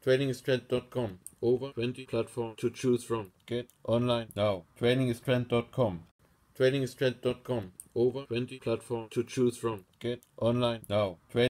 tradingistrend.com. Over 20 platforms to choose from. Get online now. tradingistrend.com. tradingistrend.com. Over 20 platforms to choose from. Get online now.